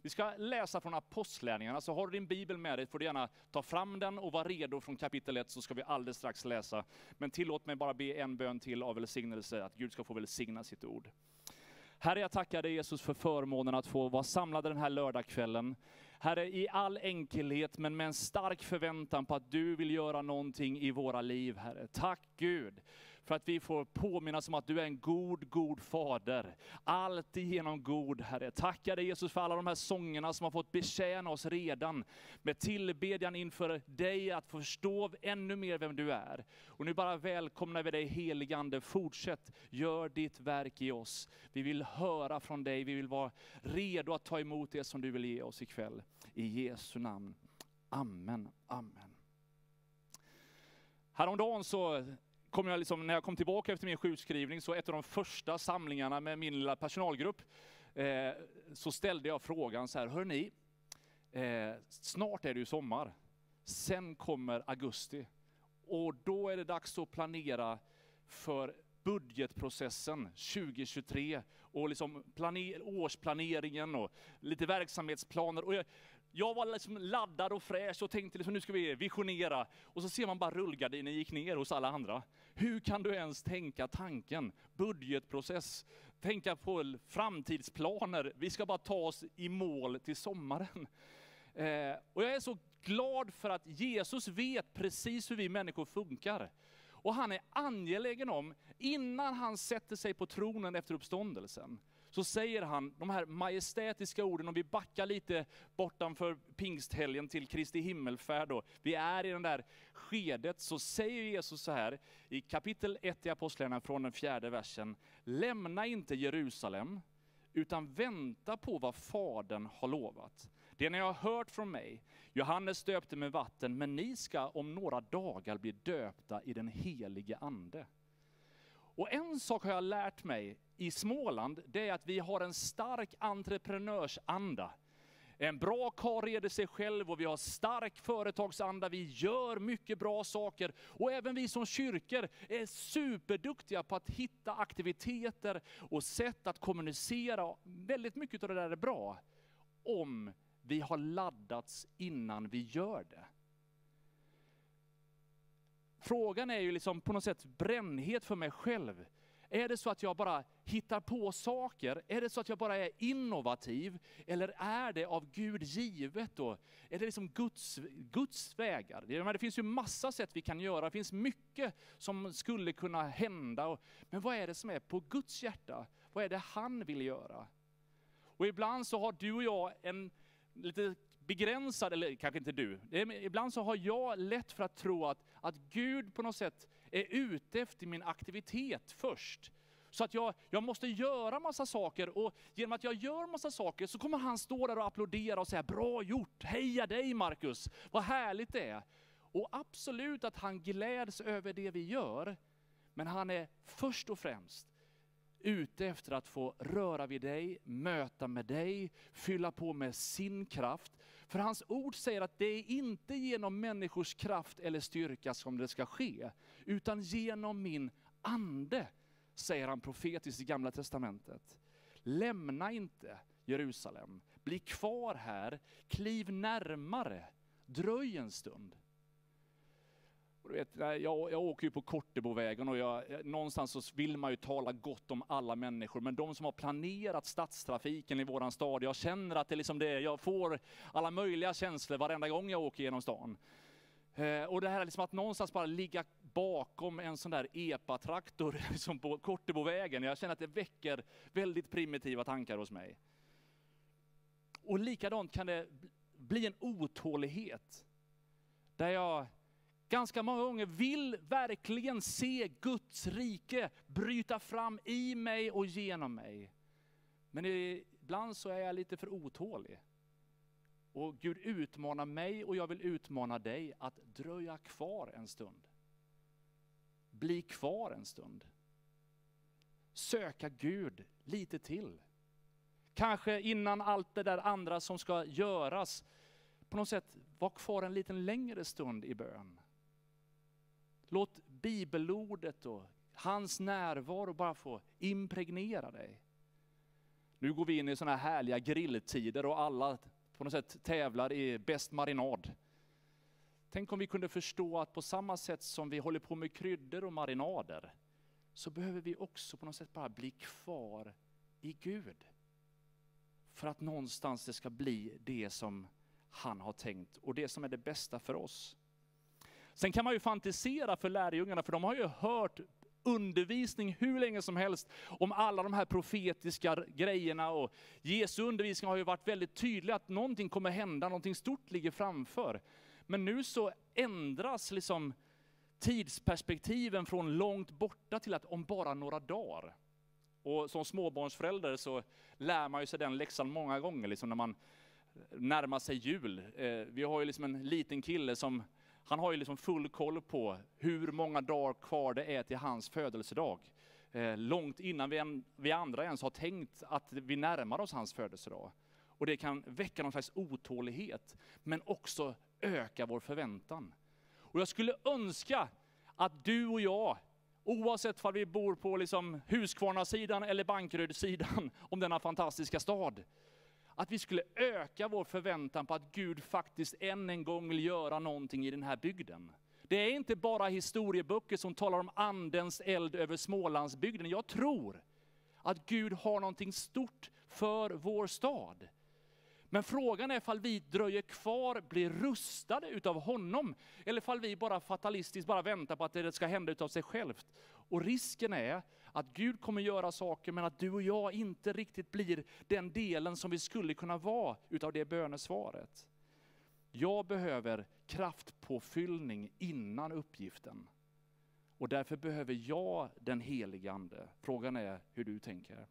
Vi ska läsa från Apostlagärningarna, så har du din bibel med dig får du gärna ta fram den och vara redo från kapitel 1, så ska vi alldeles strax läsa. Men tillåt mig bara be en bön till av välsignelse, att Gud ska få välsigna sitt ord. Herre, jag tackar dig Jesus för förmånen att få vara samlade den här lördagskvällen. Herre, i all enkelhet men med en stark förväntan på att du vill göra någonting i våra liv, Herre. Tack Gud för att vi får påminnas om att du är en god fader. Alltigenom god, Herre. Tackar dig Jesus för alla de här sångerna som har fått betjäna oss redan. Med tillbedjan inför dig att förstå ännu mer vem du är. Och nu bara välkomnar vi dig, helige Ande. Fortsätt, gör ditt verk i oss. Vi vill höra från dig. Vi vill vara redo att ta emot det som du vill ge oss ikväll. I Jesu namn. Amen. Amen. Häromdagen så kom jag när jag kom tillbaka efter min sjukskrivning, så ett av de första samlingarna med min lilla personalgrupp, så ställde jag frågan så här: hörni, snart är det ju sommar. Sen kommer augusti. Och då är det dags att planera för budgetprocessen 2023 och liksom årsplaneringen och lite verksamhetsplaner. Och jag var liksom laddad och fräsch och tänkte liksom, nu ska vi visionera. Och så ser man bara rullgardinen gick ner hos alla andra. Hur kan du ens tänka tanken? Budgetprocess, tänka på framtidsplaner. Vi ska bara ta oss i mål till sommaren. Och jag är så glad för att Jesus vet precis hur vi människor funkar. Och han är angelägen om, innan han sätter sig på tronen efter uppståndelsen, så säger han de här majestätiska orden, om vi backar lite bortanför pingsthelgen till Kristi himmelfärd, och vi är i den där skedet, så säger Jesus så här i kapitel 1 i Apostlagärningarna från den 4:e versen: lämna inte Jerusalem, utan vänta på vad Fadern har lovat. Det ni har hört från mig. Johannes döpte med vatten, men ni ska om några dagar bli döpta i den helige ande. Och en sak har jag lärt mig i Småland, det är att vi har en stark entreprenörsanda. En bra karl reder sig själv och vi har stark företagsanda. Vi gör mycket bra saker. Och även vi som kyrkor är superduktiga på att hitta aktiviteter och sätt att kommunicera. Väldigt mycket av det där är bra. Om vi har laddats innan vi gör det. Frågan är ju liksom på något sätt brännhet för mig själv. Är det så att jag bara hittar på saker? Är det så att jag bara är innovativ? Eller är det av Gud givet då? Är det liksom Guds vägar? Det finns ju massa sätt vi kan göra. Det finns mycket som skulle kunna hända. Men vad är det som är på Guds hjärta? Vad är det han vill göra? Och ibland så har du och jag en lite begränsad, eller kanske inte du. Ibland så har jag lätt för att tro att Gud på något sätt är ute efter min aktivitet först. Så att jag måste göra massa saker, och genom att jag gör massa saker så kommer han stå där och applådera och säga: bra gjort, heja dig Marcus, vad härligt det är. Och absolut att han gläds över det vi gör, men han är först och främst ute efter att få röra vid dig, möta med dig, fylla på med sin kraft. För hans ord säger att det är inte genom människors kraft eller styrka som det ska ske, utan genom min ande, säger han profetiskt i Gamla testamentet. Lämna inte Jerusalem, bli kvar här, kliv närmare, dröj en stund. Och du vet, jag åker ju på Kortebovägen och någonstans så vill man ju tala gott om alla människor. Men de som har planerat stadstrafiken i våran stad, jag känner att det är liksom det, jag får alla möjliga känslor varenda gång jag åker genom stan. Och det här är liksom att någonstans bara ligga bakom en sån där EPA-traktor liksom på Kortebovägen. Jag känner att det väcker väldigt primitiva tankar hos mig. Och likadant kan det bli en otålighet. Där jag ganska många gånger vill verkligen se Guds rike bryta fram i mig och genom mig. Men ibland så är jag lite för otålig. Och Gud utmanar mig och jag vill utmana dig att dröja kvar en stund. Bli kvar en stund. Söka Gud lite till. Kanske innan allt det där andra som ska göras, på något sätt vara kvar en liten längre stund i bön. Låt bibelordet och hans närvaro bara få impregnera dig. Nu går vi in i såna här härliga grilltider och alla på något sätt tävlar i bäst marinad. Tänk om vi kunde förstå att på samma sätt som vi håller på med kryddor och marinader, så behöver vi också på något sätt bara bli kvar i Gud. För att någonstans det ska bli det som han har tänkt och det som är det bästa för oss. Sen kan man ju fantisera för lärjungarna, för de har ju hört undervisning hur länge som helst om alla de här profetiska grejerna, och Jesu undervisning har ju varit väldigt tydlig att någonting kommer hända, någonting stort ligger framför. Men nu så ändras liksom tidsperspektiven från långt borta till att om bara några dagar. Och som småbarnsförälder så lär man ju sig den läxan många gånger liksom när man närmar sig jul. Vi har ju liksom en liten kille som han har ju liksom full koll på hur många dagar kvar det är till hans födelsedag. Långt innan vi andra ens har tänkt att vi närmar oss hans födelsedag. Och det kan väcka någon slags otålighet, men också öka vår förväntan. Och jag skulle önska att du och jag, oavsett om vi bor på liksom Huskvarna-sidan eller Bankeryd-sidan om denna fantastiska stad, att vi skulle öka vår förväntan på att Gud faktiskt än en gång vill göra någonting i den här bygden. Det är inte bara historieböcker som talar om andens eld över Smålandsbygden. Jag tror att Gud har någonting stort för vår stad. Men frågan är ifall vi dröjer kvar, blir rustade utav honom, eller ifall vi bara fatalistiskt bara väntar på att det ska hända utav sig självt. Och risken är att Gud kommer göra saker, men att du och jag inte riktigt blir den delen som vi skulle kunna vara utav det bönesvaret. Jag behöver kraftpåfyllning innan uppgiften. Och därför behöver jag den helige ande. Frågan är hur du tänker.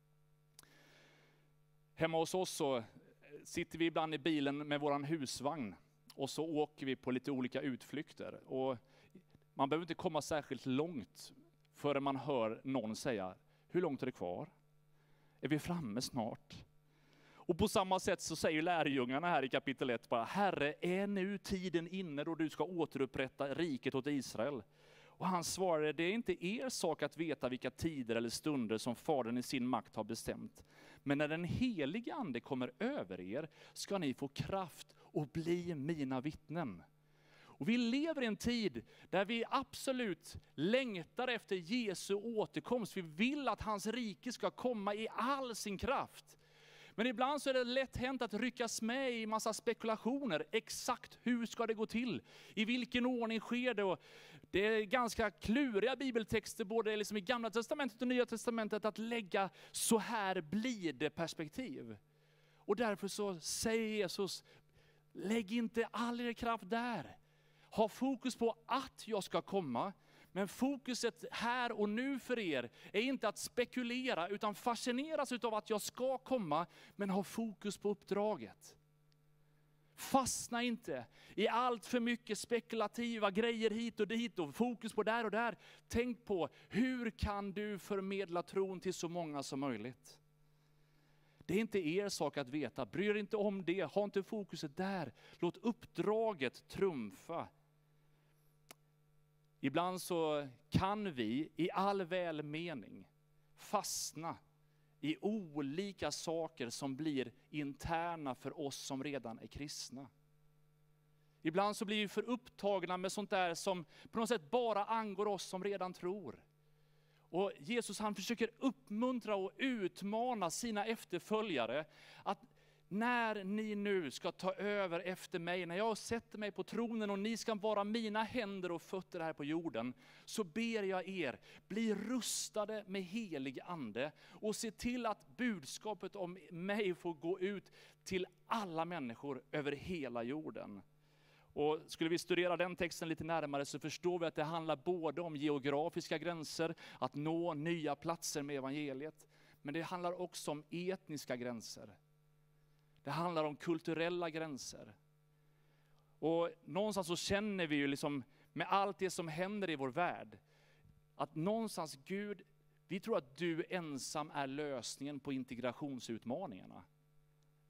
Hemma hos oss så sitter vi ibland i bilen med våran husvagn och så åker vi på lite olika utflykter. Och man behöver inte komma särskilt långt förrän man hör någon säga, hur långt är det kvar? Är vi framme snart? Och på samma sätt så säger lärjungarna här i kapitel 1 bara, Herre, är nu tiden inne då du ska återupprätta riket åt Israel? Och han svarade, det är inte er sak att veta vilka tider eller stunder som Fadern i sin makt har bestämt. Men när den helige ande kommer över er ska ni få kraft och bli mina vittnen. Och vi lever i en tid där vi absolut längtar efter Jesu återkomst. Vi vill att hans rike ska komma i all sin kraft. Men ibland så är det lätt hänt att ryckas med i massa spekulationer. Exakt hur ska det gå till? I vilken ordning sker det? Och det är ganska kluriga bibeltexter både liksom i Gamla testamentet och Nya testamentet att lägga så här blir det perspektiv. Och därför så säger Jesus, lägg inte all er kraft där. Ha fokus på att jag ska komma. Men fokuset här och nu för er är inte att spekulera utan fascineras av att jag ska komma, men ha fokus på uppdraget. Fastna inte i allt för mycket spekulativa grejer hit och dit och fokus på där och där. Tänk på hur kan du förmedla tron till så många som möjligt. Det är inte er sak att veta, bry er inte om det, ha inte fokuset där. Låt uppdraget trumfa. Ibland så kan vi i all välmening fastna i olika saker som blir interna för oss som redan är kristna. Ibland så blir vi för upptagna med sånt där som på något sätt bara angår oss som redan tror. Och Jesus han försöker uppmuntra och utmana sina efterföljare att när ni nu ska ta över efter mig, när jag sätter mig på tronen och ni ska vara mina händer och fötter här på jorden, så ber jag er, bli rustade med helig ande och se till att budskapet om mig får gå ut till alla människor över hela jorden. Och skulle vi studera den texten lite närmare så förstår vi att det handlar både om geografiska gränser, att nå nya platser med evangeliet, men det handlar också om etniska gränser. Det handlar om kulturella gränser. Och någonstans så känner vi ju liksom med allt det som händer i vår värld att någonstans Gud, vi tror att du ensam är lösningen på integrationsutmaningarna.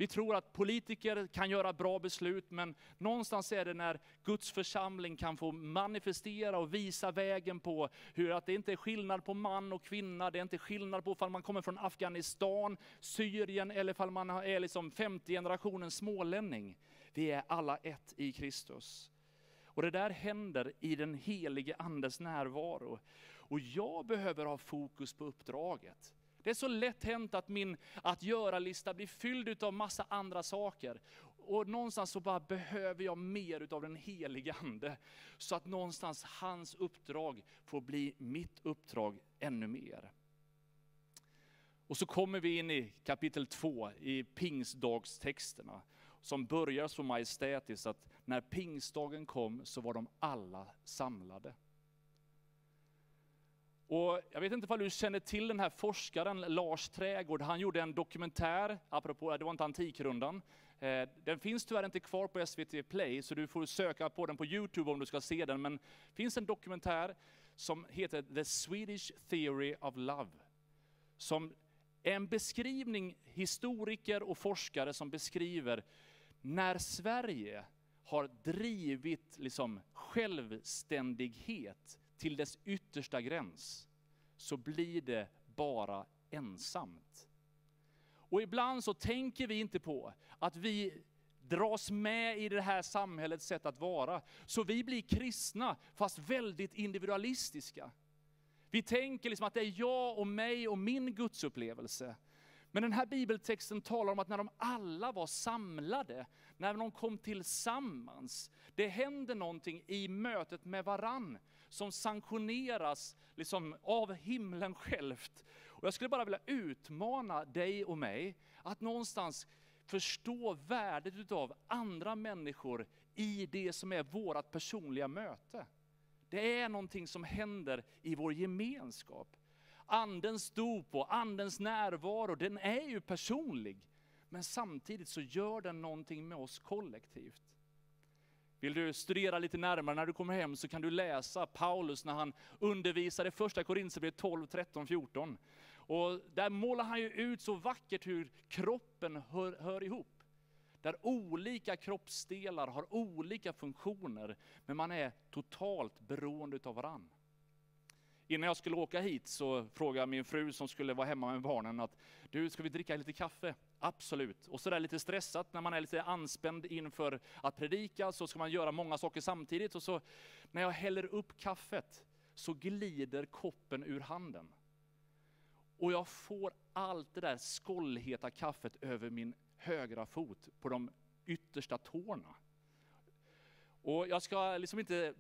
Vi tror att politiker kan göra bra beslut, men någonstans är det när Guds församling kan få manifestera och visa vägen på hur att det inte är skillnad på man och kvinna, det är inte skillnad på om man kommer från Afghanistan, Syrien eller om man är liksom 50 generationens smålänning. Vi är alla ett i Kristus. Och det där händer i den helige andes närvaro. Och jag behöver ha fokus på uppdraget. Det är så lätt hänt att min att göra-lista blir fylld av massa andra saker. Och någonstans så bara behöver jag mer av den helige ande. Så att någonstans hans uppdrag får bli mitt uppdrag ännu mer. Och så kommer vi in i kapitel 2 i pingstdagstexterna. Som börjar så majestätiskt att när pingstdagen kom så var de alla samlade. Och jag vet inte om du känner till den här forskaren Lars Trägård. Han gjorde en dokumentär, apropå det var inte Antikrundan. Den finns tyvärr inte kvar på SVT Play, så du får söka på den på YouTube om du ska se den. Men det finns en dokumentär som heter The Swedish Theory of Love. Som är en beskrivning, historiker och forskare som beskriver när Sverige har drivit liksom självständighet till dess yttersta gräns, så blir det bara ensamt. Och ibland så tänker vi inte på att vi dras med i det här samhällets sätt att vara. Så vi blir kristna fast väldigt individualistiska. Vi tänker liksom att det är jag och mig och min gudsupplevelse. Men den här bibeltexten talar om att när de alla var samlade, när de kom tillsammans, det händer någonting i mötet med varann som sanktioneras liksom av himlen självt. Och jag skulle bara vilja utmana dig och mig att någonstans förstå värdet av andra människor i det som är vårt personliga möte. Det är någonting som händer i vår gemenskap. Andens dop och andens närvaro, den är ju personlig. Men samtidigt så gör den någonting med oss kollektivt. Vill du studera lite närmare när du kommer hem så kan du läsa Paulus när han undervisar i första Korinthierbrevet 12, 13, 14. Och där målar han ju ut så vackert hur kroppen hör ihop. Där olika kroppsdelar har olika funktioner, men man är totalt beroende av varann. Innan jag skulle åka hit så frågade min fru som skulle vara hemma med barnen att du, ska vi dricka lite kaffe? Absolut. Och så där lite stressat när man är lite anspänd inför att predika så ska man göra många saker samtidigt. Och så när jag häller upp kaffet så glider koppen ur handen. Och jag får allt det där skållheta kaffet över min högra fot på de yttersta tårna. Och jag ska liksom inte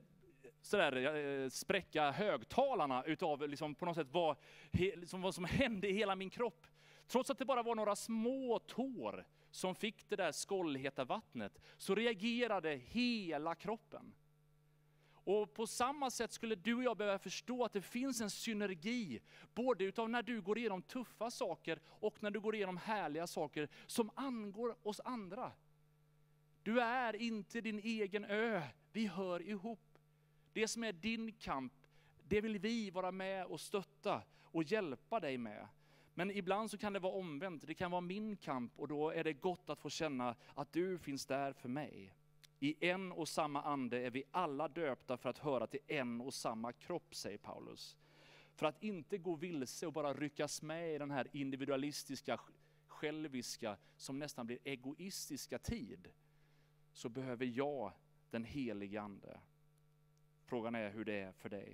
spräcka högtalarna utav liksom på något sätt vad som hände i hela min kropp. Trots att det bara var några små tår som fick det där skållheta vattnet så reagerade hela kroppen. Och på samma sätt skulle du och jag behöva förstå att det finns en synergi både utav när du går igenom tuffa saker och när du går igenom härliga saker som angår oss andra. Du är inte din egen ö, vi hör ihop. Det som är din kamp, det vill vi vara med och stötta och hjälpa dig med. Men ibland så kan det vara omvänt, det kan vara min kamp och då är det gott att få känna att du finns där för mig. I en och samma ande är vi alla döpta för att höra till en och samma kropp, säger Paulus. För att inte gå vilse och bara ryckas med i den här individualistiska, själviska, som nästan blir egoistiska tid, så behöver jag den helige ande. Frågan är hur det är för dig.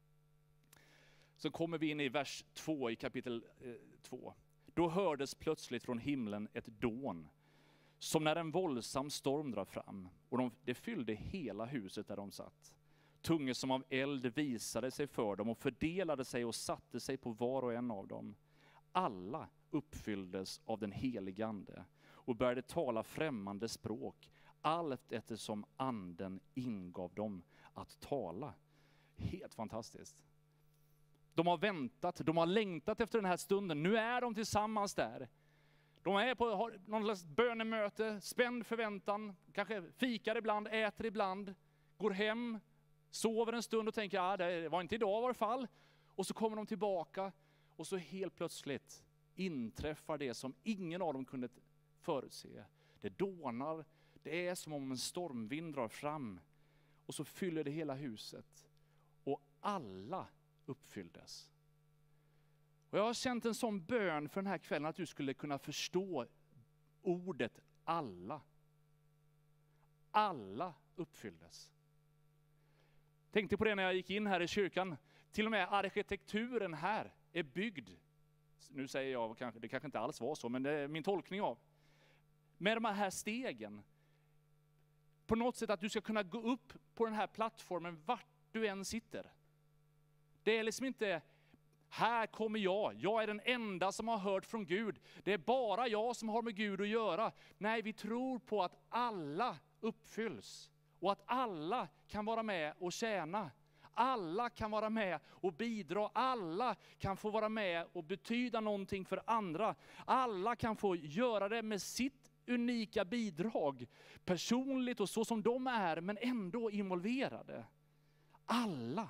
Så kommer vi in i vers 2 i kapitel 2. Då hördes plötsligt från himlen ett dån, som när en våldsam storm drar fram, och det fyllde hela huset där de satt. Tungor som av eld visade sig för dem och fördelade sig och satte sig på var och en av dem. Alla uppfylldes av den helige ande och började tala främmande språk, allt eftersom anden ingav dem att tala. Helt fantastiskt. De har väntat, de har längtat efter den här stunden. Nu är de tillsammans där. De är på någon slags bönemöte, spänd förväntan, kanske fikar ibland, äter ibland, går hem, sover en stund och tänker det var inte idag i varje fall. Och så kommer de tillbaka och så helt plötsligt inträffar det som ingen av dem kunde förutse. Det dånar, det är som om en stormvind drar fram och så fyller det hela huset. Och alla uppfylldes. Och jag har känt en sån bön för den här kvällen att du skulle kunna förstå ordet alla. Alla uppfylldes. Tänkte på det när jag gick in här i kyrkan. Till och med arkitekturen här är byggd. Nu säger jag, det kanske inte alls var så, men det är min tolkning av. Med de här stegen. På något sätt att du ska kunna gå upp på den här plattformen vart du än sitter. Det är liksom inte, här kommer jag är den enda som har hört från Gud. Det är bara jag som har med Gud att göra. Nej, vi tror på att alla uppfylls. Och att alla kan vara med och tjäna. Alla kan vara med och bidra. Alla kan få vara med och betyda någonting för andra. Alla kan få göra det med sitt unika bidrag. Personligt och så som de är, men ändå involverade. Alla.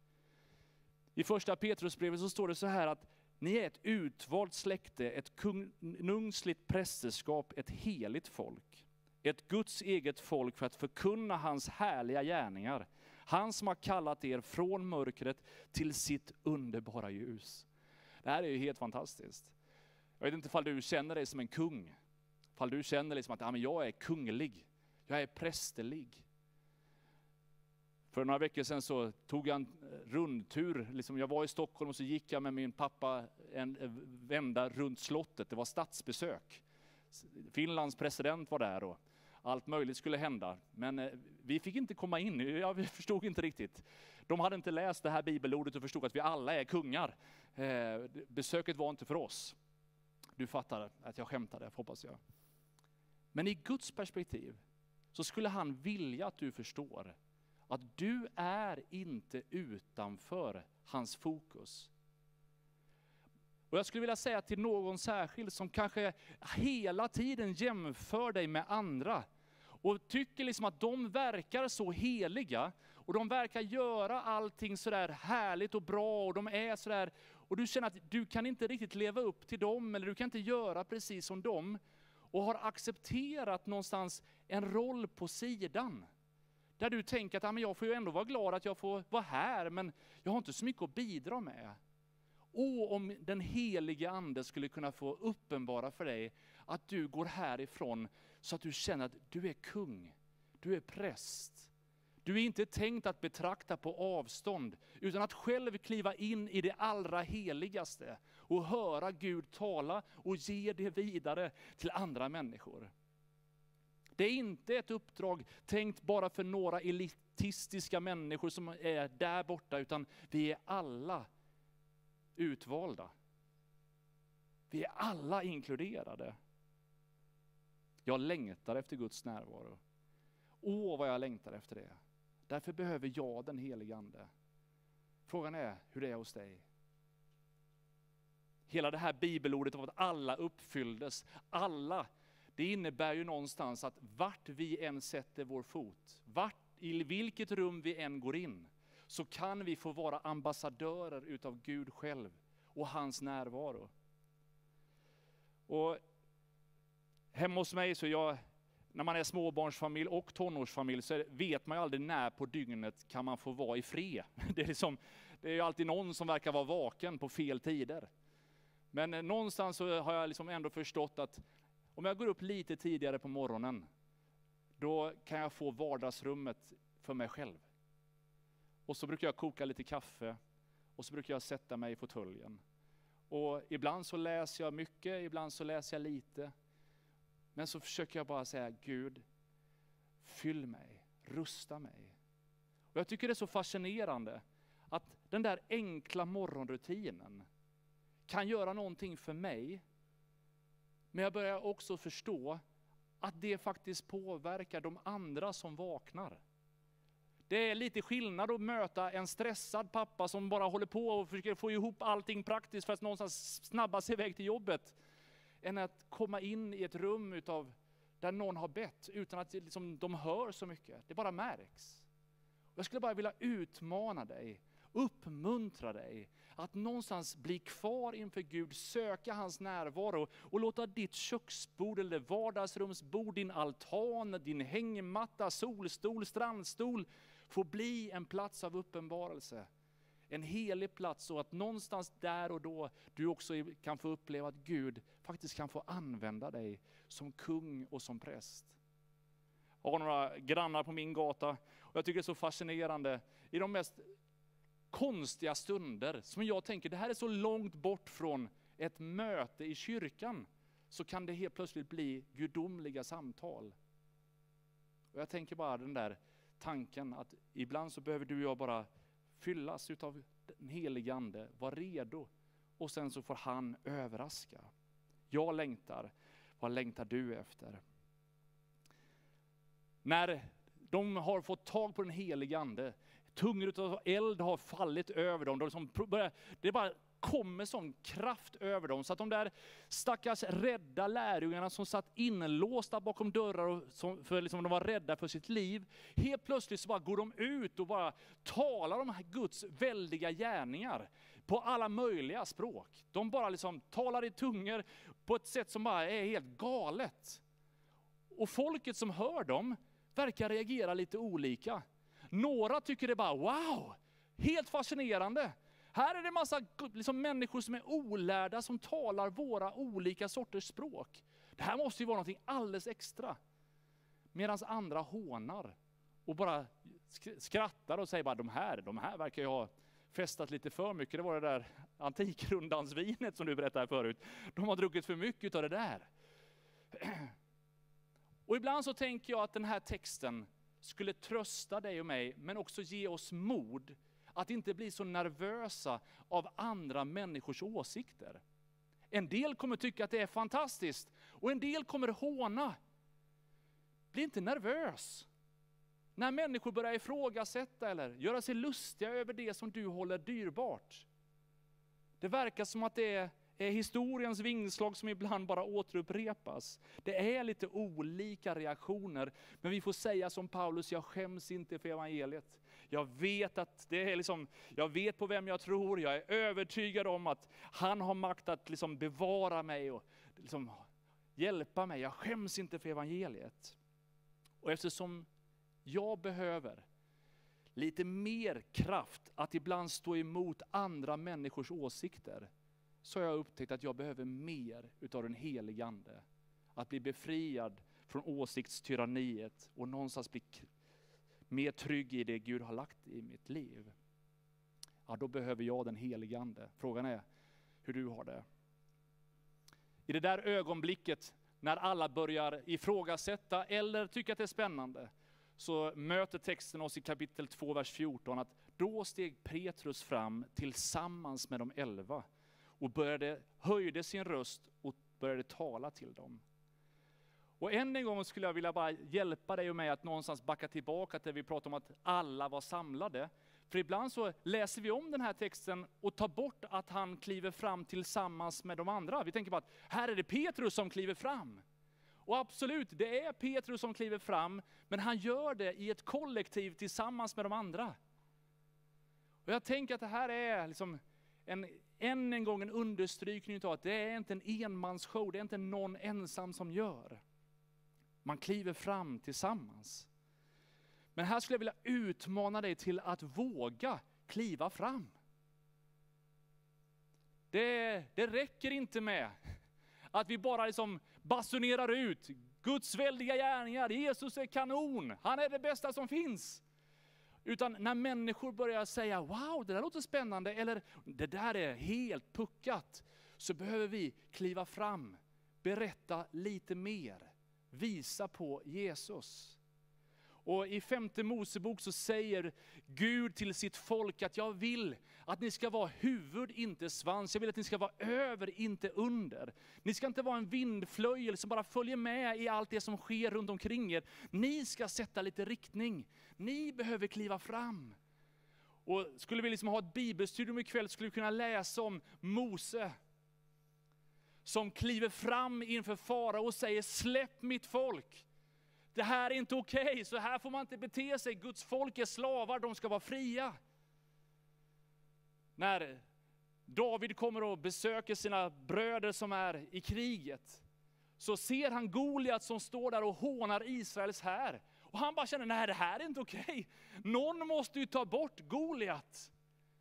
I första Petrusbrevet så står det så här att ni är ett utvalt släkte, ett konungsligt prästerskap, ett heligt folk. Ett Guds eget folk för att förkunna hans härliga gärningar. Han som har kallat er från mörkret till sitt underbara ljus. Det här är ju helt fantastiskt. Jag vet inte ifall du känner dig som en kung. Ifall du känner liksom att jag är kunglig. Jag är prästerlig. För några veckor sedan så tog jag en rundtur. Jag var i Stockholm och så gick jag med min pappa en vända runt slottet. Det var statsbesök. Finlands president var där och allt möjligt skulle hända. Men vi fick inte komma in. Vi förstod inte riktigt. De hade inte läst det här bibelordet och förstod att vi alla är kungar. Besöket var inte för oss. Du fattar att jag skämtade, hoppas jag. Men i Guds perspektiv så skulle han vilja att du förstår att du är inte utanför hans fokus. Och jag skulle vilja säga till någon särskild som kanske hela tiden jämför dig med andra. Och tycker att de verkar så heliga. Och de verkar göra allting sådär härligt och bra. Och de är sådär. Och du känner att du kan inte riktigt leva upp till dem. Eller du kan inte göra precis som dem. Och har accepterat någonstans en roll på sidan. Där du tänker att jag får ju ändå vara glad att jag får vara här. Men jag har inte så mycket att bidra med. Och om den helige ande skulle kunna få uppenbara för dig att du går härifrån så att du känner att du är kung, du är präst. Du är inte tänkt att betrakta på avstånd utan att själv kliva in i det allra heligaste och höra Gud tala och ge det vidare till andra människor. Det är inte ett uppdrag tänkt bara för några elitistiska människor som är där borta, utan vi är alla utvalda. Vi är alla inkluderade. Jag längtar efter Guds närvaro. Åh, vad jag längtar efter det. Därför behöver jag den helige ande. Frågan är hur det är hos dig. Hela det här bibelordet av att alla uppfylldes. Alla. Det innebär ju någonstans att vart vi än sätter vår fot. I vilket rum vi än går in. Så kan vi få vara ambassadörer utav Gud själv och hans närvaro. Och hemma hos mig så när man är småbarnsfamilj och tonårsfamilj så vet man ju aldrig när på dygnet kan man få vara i fred. Det är ju alltid någon som verkar vara vaken på fel tider. Men någonstans så har jag ändå förstått att om jag går upp lite tidigare på morgonen, då kan jag få vardagsrummet för mig själv. Och så brukar jag koka lite kaffe och så brukar jag sätta mig i fåtöljen. Och ibland så läser jag mycket, ibland så läser jag lite. Men så försöker jag bara säga, Gud, fyll mig, rusta mig. Och jag tycker det är så fascinerande att den där enkla morgonrutinen kan göra någonting för mig. Men jag börjar också förstå att det faktiskt påverkar de andra som vaknar. Det är lite skillnad att möta en stressad pappa som bara håller på och försöker få ihop allting praktiskt för att någonstans snabba sig iväg till jobbet. Än att komma in i ett rum där någon har bett utan att de hör så mycket. Det bara märks. Jag skulle bara vilja utmana dig. uppmuntra dig att någonstans bli kvar inför Gud, söka hans närvaro och låta ditt köksbord eller vardagsrumsbord, din altan, din hängmatta, solstol, strandstol få bli en plats av uppenbarelse. En helig plats, så att någonstans där och då du också kan få uppleva att Gud faktiskt kan få använda dig som kung och som präst. Jag har några grannar på min gata och jag tycker det är så fascinerande i de mest konstiga stunder som jag tänker, det här är så långt bort från ett möte i kyrkan, så kan det helt plötsligt bli gudomliga samtal. Och jag tänker bara den där tanken att ibland så behöver du och jag bara fyllas utav den helige ande, vara redo, och sen så får han överraska. Jag längtar, vad längtar du efter? När de har fått tag på den helige ande, tungor utav eld har fallit över dem, det bara kommer sån kraft över dem, så att de där stackars rädda lärjungarna som satt inlåsta bakom dörrar och för de var rädda för sitt liv, helt plötsligt så bara går de ut och bara talar om Guds väldiga gärningar på alla möjliga språk. De bara talar i tungor på ett sätt som bara är helt galet. Och folket som hör dem verkar reagera lite olika. Några tycker det bara wow, helt fascinerande. Här är det massa människor som är olärda som talar våra olika sorters språk. Det här måste ju vara något alldeles extra. Medan andra hånar och bara skrattar och säger bara de här verkar ju ha festat lite för mycket. Det var det där antikrundansvinet som du berättade förut. De har druckit för mycket av det där. Och ibland så tänker jag att den här texten skulle trösta dig och mig, men också ge oss mod att inte bli så nervösa av andra människors åsikter. En del kommer tycka att det är fantastiskt och en del kommer håna. Bli inte nervös. När människor börjar ifrågasätta eller göra sig lustiga över det som du håller dyrbart. Det verkar som att det är historiens vingslag som ibland bara återupprepas. Det är lite olika reaktioner, men vi får säga som Paulus, jag skäms inte för evangeliet. Jag vet att det är jag vet på vem jag tror, jag är övertygad om att han har makt att bevara mig och hjälpa mig. Jag skäms inte för evangeliet. Och eftersom jag behöver lite mer kraft att ibland stå emot andra människors åsikter, så har jag upptäckt att jag behöver mer utav den helige ande. Att bli befriad från åsiktstyranniet och någonstans bli mer trygg i det Gud har lagt i mitt liv. Ja, då behöver jag den helige ande. Frågan är hur du har det. I det där ögonblicket när alla börjar ifrågasätta eller tycka att det är spännande, så möter texten oss i kapitel 2, vers 14, att då steg Petrus fram tillsammans med de 11 och höjde sin röst och började tala till dem. Och än en gång skulle jag vilja bara hjälpa dig och mig att någonstans backa tillbaka till vi pratar om att alla var samlade. För ibland så läser vi om den här texten och tar bort att han kliver fram tillsammans med de andra. Vi tänker på att här är det Petrus som kliver fram. Och absolut, det är Petrus som kliver fram, men han gör det i ett kollektiv tillsammans med de andra. Och jag tänker att det här är än en gång en understrykning av att det är inte en enmansshow, det är inte någon ensam som gör. Man kliver fram tillsammans. Men här skulle jag vilja utmana dig till att våga kliva fram. Det räcker inte med att vi bara basunerar ut Guds väldiga gärningar, Jesus är kanon, han är det bästa som finns. Utan när människor börjar säga wow, det där låter spännande, eller det där är helt puckat, så behöver vi kliva fram, berätta lite mer, visa på Jesus. Och i 5:e Mosebok så säger Gud till sitt folk att jag vill att ni ska vara huvud, inte svans. Jag vill att ni ska vara över, inte under. Ni ska inte vara en vindflöjel som bara följer med i allt det som sker runt omkring er. Ni ska sätta lite riktning. Ni behöver kliva fram. Och skulle vi ha ett bibelstudium ikväll, skulle vi kunna läsa om Mose som kliver fram inför farao och säger släpp mitt folk. Det här är inte okej, så här får man inte bete sig. Guds folk är slavar, de ska vara fria. när David kommer och besöker sina bröder som är i kriget, så ser han Goliat som står där och hånar Israels här. Och han bara känner, nej det här är inte okej. Någon måste ju ta bort Goliat.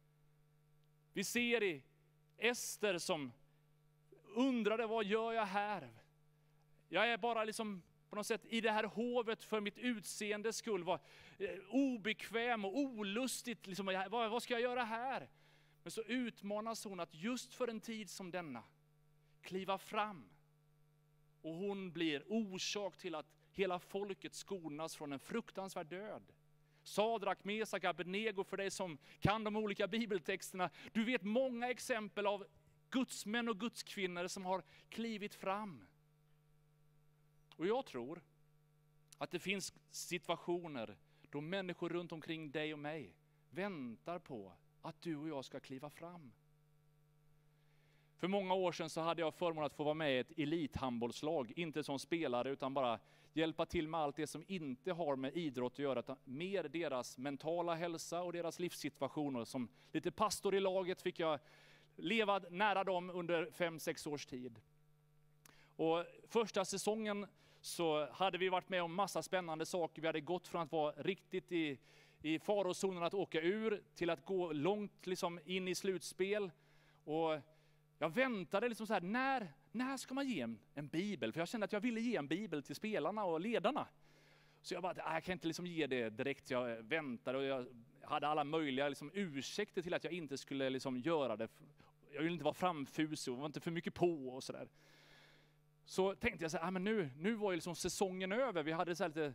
Vi ser i Ester som undrade, vad gör jag här? Jag är bara liksom på något sätt i det här hovet för mitt utseende skull. Var obekväm och olustigt. Liksom, vad ska jag göra här? Men så utmanas hon att just för en tid som denna kliva fram. Och hon blir orsak till att hela folket skonas från en fruktansvärd död. Sadrak, Mesak, Abednego, för dig som kan de olika bibeltexterna. Du vet många exempel av gudsmän och gudskvinnor som har klivit fram. Och jag tror att det finns situationer då människor runt omkring dig och mig väntar på att du och jag ska kliva fram. För många år sedan så hade jag förmånen att få vara med i ett elithandbollslag. Inte som spelare utan bara hjälpa till med allt det som inte har med idrott att göra. Utan mer deras mentala hälsa och deras livssituationer. Som lite pastor i laget fick jag leva nära dem under 5-6 års tid. Och första säsongen så hade vi varit med om massa spännande saker. Vi hade gått från att vara riktigt i farozonen att åka ur till att gå långt liksom in i slutspel. Och jag väntade liksom så här, när ska man ge en bibel? För jag kände att jag ville ge en bibel till spelarna och ledarna. Så jag bara, jag kan inte liksom ge det direkt. Jag väntade och jag hade alla möjliga liksom ursäkter till att jag inte skulle liksom göra det. Jag ville inte vara framfusig och var inte för mycket på och sådär. Så tänkte jag så här, men nu var ju liksom säsongen över. Vi hade så här lite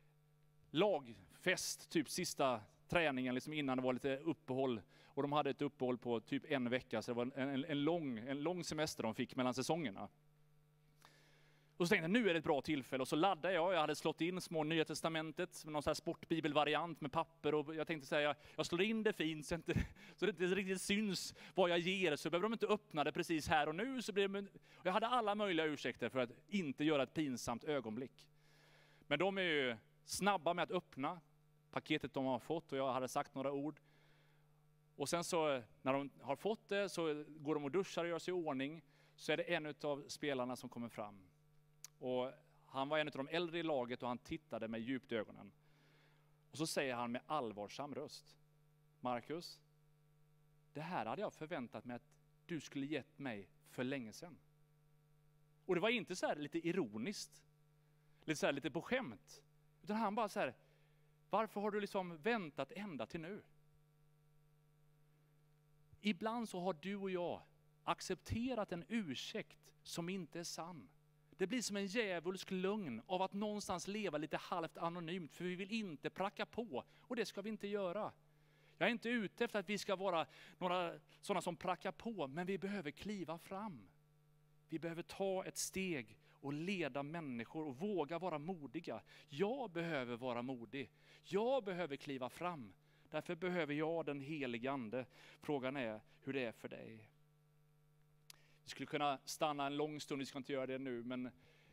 lagfest, typ sista träningen liksom innan det var lite uppehåll. Och de hade ett uppehåll på typ 1 vecka, så det var en lång semester de fick mellan säsongerna. Och så tänkte jag, nu är det ett bra tillfälle. Och så laddade jag hade slått in små Nya Testamentet med någon sån här sportbibelvariant med papper. Och jag tänkte säga, jag slår in det fint så det inte riktigt syns vad jag ger. Så behöver de inte öppna det precis här och nu. Jag hade alla möjliga ursäkter för att inte göra ett pinsamt ögonblick. Men de är ju snabba med att öppna paketet de har fått, och jag hade sagt några ord. Och sen så när de har fått det så går de och duschar och gör sig i ordning. Så är det en av spelarna som kommer fram. Och han var en av de äldre i laget och han tittade med djupt i ögonen. Och så säger han med allvarsam röst: Marcus, det här hade jag förväntat mig att du skulle gett mig för länge sedan. Och det var inte så här lite ironiskt, lite på skämt. Utan han bara så här, varför har du liksom väntat ända till nu? Ibland så har du och jag accepterat en ursäkt som inte är sann. Det blir som en djävulsk lögn av att någonstans leva lite halvt anonymt, för vi vill inte pracka på, och det ska vi inte göra. Jag är inte ute efter att vi ska vara några sådana som prackar på, men vi behöver kliva fram. Vi behöver ta ett steg och leda människor och våga vara modiga. Jag behöver vara modig. Jag behöver kliva fram. Därför behöver jag den helige ande. Frågan är hur det är för dig. Vi skulle kunna stanna en lång stund, vi ska inte göra det nu, men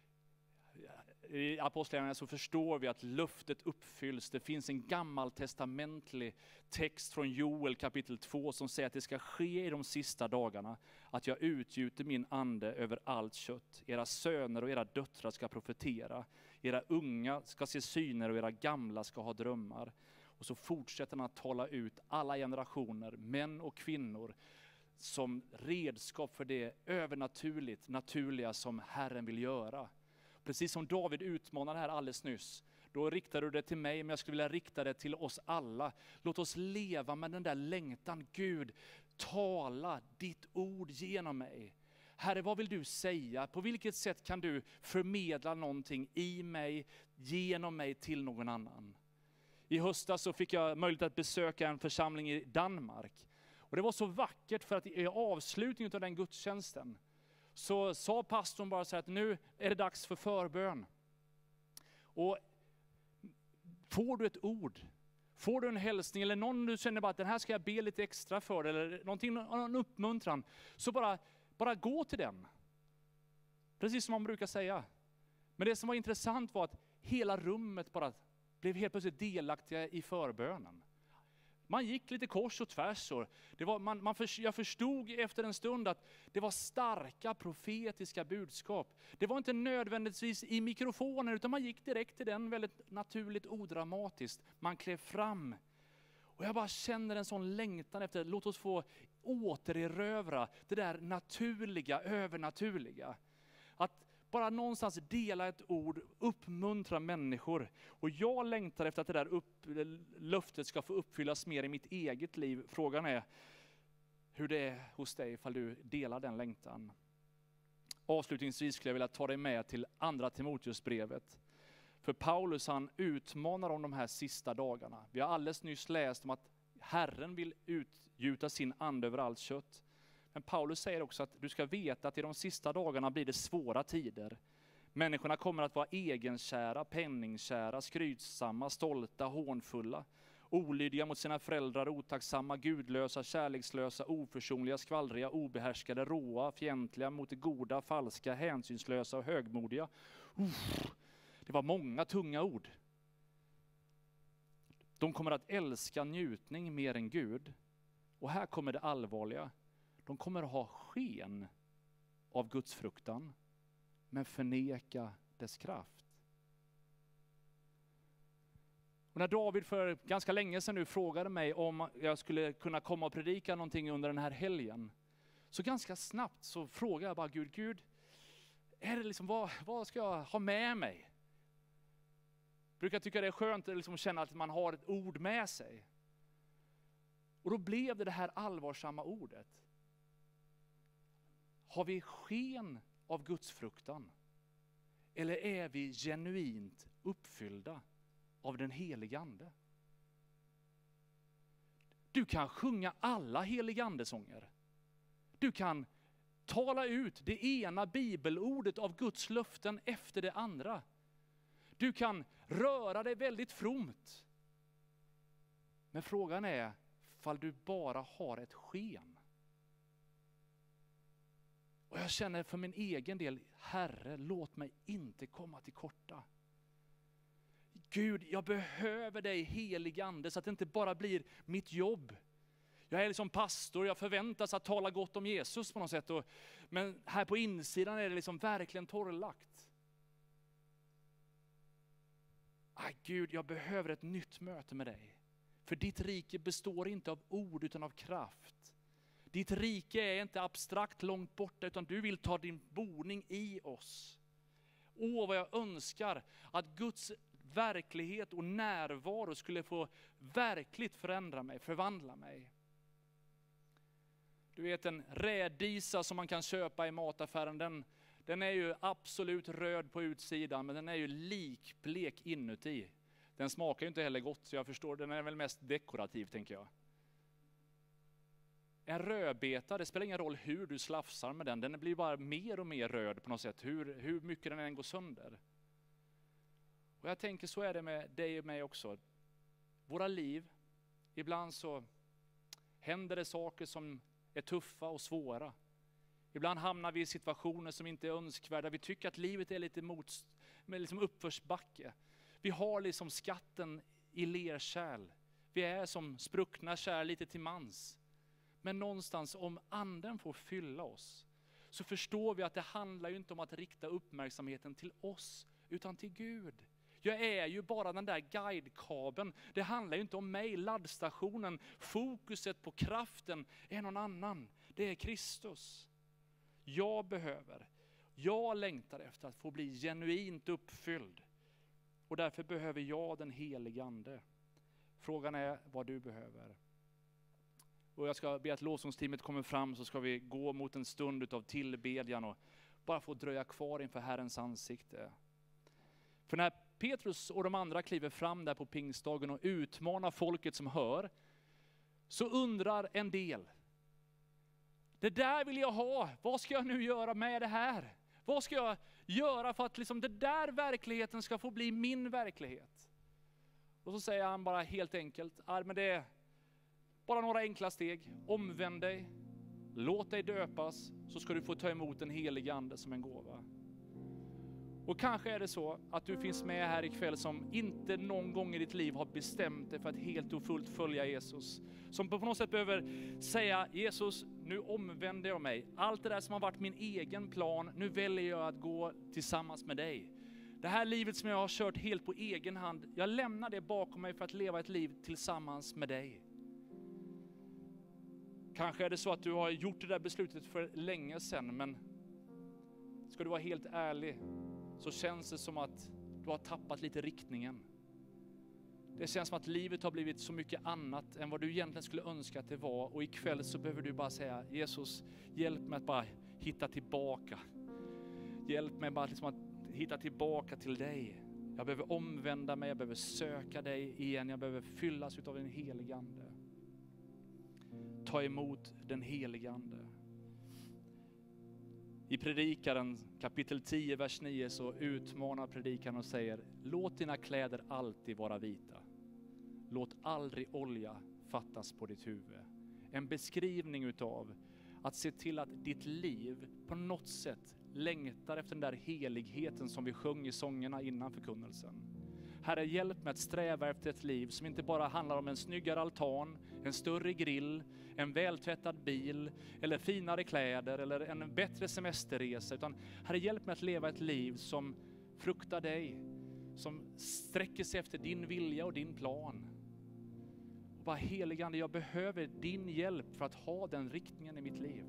i Apostlagärningarna så förstår vi att löftet uppfylls. Det finns en gammaltestamentlig text från Joel kapitel 2 som säger att det ska ske i de sista dagarna, att jag utgjuter min ande över allt kött. Era söner och era döttrar ska profetera. Era unga ska se syner och era gamla ska ha drömmar. Och så fortsätter han att tala ut alla generationer, män och kvinnor, som redskap för det övernaturligt, naturliga som Herren vill göra. Precis som David utmanade här alldeles nyss. Då riktar du det till mig, men jag skulle vilja rikta det till oss alla. Låt oss leva med den där längtan. Gud, tala ditt ord genom mig. Herre, vad vill du säga? På vilket sätt kan du förmedla någonting i mig, genom mig till någon annan? I höstas så fick jag möjlighet att besöka en församling i Danmark. Och det var så vackert, för att i avslutningen av den gudstjänsten så sa pastorn bara så här att nu är det dags för förbön. Och får du ett ord, får du en hälsning eller någon du känner bara att den här ska jag be lite extra för, eller någon uppmuntran, så bara gå till den. Precis som man brukar säga. Men det som var intressant var att hela rummet bara blev helt plötsligt delaktiga i förbönen. Man gick lite kors och tvärs. Och jag förstod efter en stund att det var starka profetiska budskap. Det var inte nödvändigtvis i mikrofonen, utan man gick direkt till den, väldigt naturligt, odramatiskt. Man klev fram. Och jag bara känner en sån längtan efter, låt oss få återerövra det där naturliga, övernaturliga. Att bara någonstans dela ett ord, uppmuntra människor. Och jag längtar efter att det där löftet ska få uppfyllas mer i mitt eget liv. Frågan är hur det är hos dig ifall du delar den längtan. Avslutningsvis skulle jag vilja ta dig med till andra Timoteusbrevet. För Paulus, han utmanar om de här sista dagarna. Vi har alldeles nyss läst om att Herren vill utgjuta sin ande över allt kött. Men Paulus säger också att du ska veta att i de sista dagarna blir det svåra tider. Människorna kommer att vara egenkära, penningkära, skrytsamma, stolta, hånfulla. Olydiga mot sina föräldrar, otacksamma, gudlösa, kärlekslösa, oförsonliga, skvallriga, obehärskade, råa, fientliga mot det goda, falska, hänsynslösa och högmodiga. Det var många tunga ord. De kommer att älska njutning mer än Gud. Och här kommer det allvarliga. De kommer att ha sken av Guds fruktan, men förneka dess kraft. Och när David för ganska länge sedan nu frågade mig om jag skulle kunna komma och predika någonting under den här helgen, så ganska snabbt så frågade jag bara Gud, är det liksom, vad ska jag ha med mig? Brukar tycka det är skönt att liksom känna att man har ett ord med sig. Och då blev det här allvarsamma ordet. Har vi sken av Guds fruktan? Eller är vi genuint uppfyllda av den helige ande? Du kan sjunga alla helige andesånger. Du kan tala ut det ena bibelordet av Guds löften efter det andra. Du kan röra dig väldigt fromt. Men frågan är ifall du bara har ett sken. Och jag känner för min egen del, Herre, låt mig inte komma till korta. Gud, jag behöver dig, helige ande, så att det inte bara blir mitt jobb. Jag är liksom pastor, jag förväntas att tala gott om Jesus på något sätt. Men här på insidan är det liksom verkligen torrlagt. Gud, jag behöver ett nytt möte med dig. För ditt rike består inte av ord utan av kraft. Ditt rike är inte abstrakt långt borta, utan du vill ta din boning i oss. Vad jag önskar att Guds verklighet och närvaro skulle få verkligt förändra mig, förvandla mig. Du vet, en rädisa som man kan köpa i mataffären, den är ju absolut röd på utsidan, men den är ju likblek inuti. Den smakar ju inte heller gott, så jag förstår, den är väl mest dekorativ, tänker jag. En rödbeta, det spelar ingen roll hur du slafsar med den. Den blir bara mer och mer röd på något sätt, hur mycket den än går sönder. Och jag tänker, så är det med dig och mig också. Våra liv, ibland så händer det saker som är tuffa och svåra. Ibland hamnar vi i situationer som inte är önskvärda. Vi tycker att livet är lite med liksom uppförsbacke. Vi har liksom skatten i lerkärl. Vi är som spruckna kärl lite till mans. Men någonstans, om anden får fylla oss, så förstår vi att det handlar ju inte om att rikta uppmärksamheten till oss, utan till Gud. Jag är ju bara den där guidekabeln. Det handlar ju inte om mig, laddstationen. Fokuset på kraften är någon annan. Det är Kristus. Jag längtar efter att få bli genuint uppfylld. Och därför behöver jag den helige ande. Frågan är vad du behöver. Och jag ska be att lovsångsteamet kommer fram, så ska vi gå mot en stund av tillbedjan och bara få dröja kvar inför Herrens ansikte. För när Petrus och de andra kliver fram där på pingstdagen och utmanar folket som hör, så undrar en del: det där vill jag ha, vad ska jag nu göra med det här? Vad ska jag göra för att liksom det där verkligheten ska få bli min verklighet? Och så säger han bara helt enkelt, men det är bara några enkla steg. Omvänd dig, låt dig döpas, så ska du få ta emot den helige ande som en gåva. Och kanske är det så att du finns med här ikväll som inte någon gång i ditt liv har bestämt dig för att helt och fullt följa Jesus. Som på något sätt behöver säga, Jesus, nu omvänder jag mig. Allt det där som har varit min egen plan, nu väljer jag att gå tillsammans med dig. Det här livet som jag har kört helt på egen hand, jag lämnar det bakom mig för att leva ett liv tillsammans med dig. Kanske är det så att du har gjort det där beslutet för länge sedan, men ska du vara helt ärlig så känns det som att du har tappat lite riktningen. Det känns som att livet har blivit så mycket annat än vad du egentligen skulle önska att det var. Och ikväll så behöver du bara säga, Jesus, hjälp mig att bara hitta tillbaka. Hjälp mig bara liksom att hitta tillbaka till dig. Jag behöver omvända mig, jag behöver söka dig igen. Jag behöver fyllas utav den helige Ande. Ta emot den helige Ande. I Predikaren kapitel 10 vers 9 så utmanar predikaren och säger, låt dina kläder alltid vara vita. Låt aldrig olja fattas på ditt huvud. En beskrivning utav att se till att ditt liv på något sätt längtar efter den där heligheten som vi sjöng i sångerna innan förkunnelsen. Herre, hjälp mig att sträva efter ett liv som inte bara handlar om en snyggare altan, en större grill, en vältvättad bil eller finare kläder eller en bättre semesterresa. Utan Herre, hjälp mig att leva ett liv som fruktar dig, som sträcker sig efter din vilja och din plan. Och bara helige Ande, jag behöver din hjälp för att ha den riktningen i mitt liv.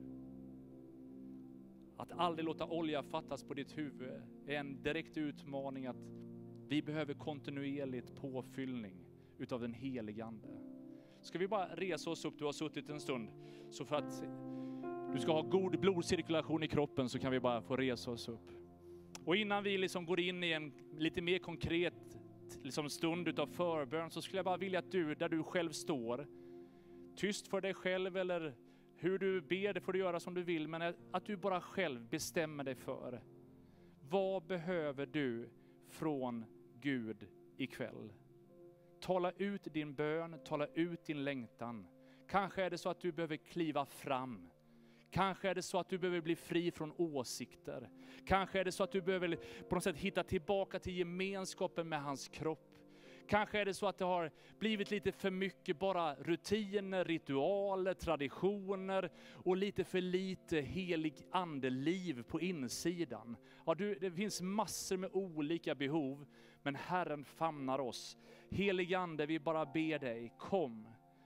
Att aldrig låta olja fattas på ditt huvud är en direkt utmaning, att vi behöver kontinuerligt påfyllning utav den helige Ande. Ska vi bara resa oss upp, du har suttit en stund, så för att du ska ha god blodcirkulation i kroppen så kan vi bara få resa oss upp. Och innan vi liksom går in i en lite mer konkret liksom stund utav förbön, så skulle jag bara vilja att du, där du själv står, tyst för dig själv eller hur du ber, det får du göra som du vill, men att du bara själv bestämmer dig för, vad behöver du från Gud ikväll? Tala ut din bön, tala ut din längtan. Kanske är det så att du behöver kliva fram. Kanske är det så att du behöver bli fri från åsikter. Kanske är det så att du behöver på något sätt hitta tillbaka till gemenskapen med hans kropp. Kanske är det så att det har blivit lite för mycket bara rutiner, ritualer, traditioner och lite för lite helig andeliv på insidan. Ja, det finns massor med olika behov, men Herren famnar oss. Helig Ande, vi bara ber dig, kom.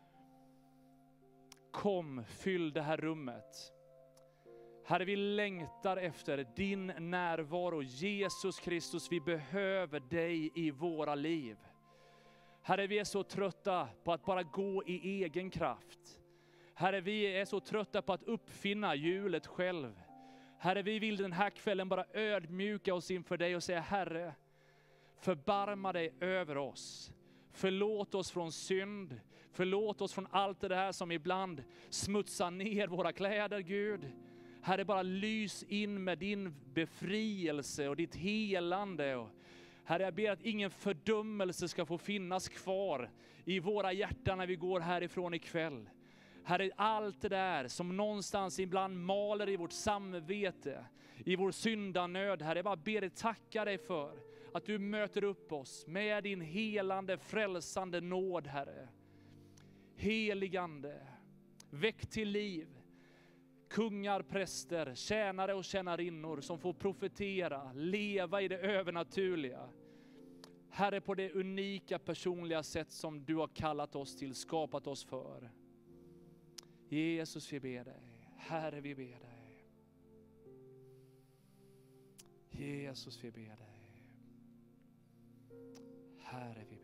Kom, fyll det här rummet. Herre, vi längtar efter din närvaro. Jesus Kristus, vi behöver dig i våra liv. Herre, vi är så trötta på att bara gå i egen kraft. Herre, vi är så trötta på att uppfinna hjulet själv. Herre, vi vill den här kvällen bara ödmjuka oss inför dig och säga, Herre, förbarma dig över oss. Förlåt oss från synd. Förlåt oss från allt det här som ibland smutsar ner våra kläder, Gud. Herre, bara lys in med din befrielse och ditt helande. Herre, jag ber att ingen fördömelse ska få finnas kvar i våra hjärtan när vi går härifrån ikväll. Herre, allt det där som någonstans ibland maler i vårt samvete, i vår syndanöd, Herre, jag bara ber dig, tacka dig för att du möter upp oss med din helande, frälsande nåd, Herre. Heligande, väck till liv kungar, präster, tjänare och tjänarinnor som får profetera, leva i det övernaturliga. Herre, på det unika personliga sätt som du har kallat oss till, skapat oss för. Jesus, vi ber dig. Herre, vi ber dig. Jesus, vi ber dig. Herre, vi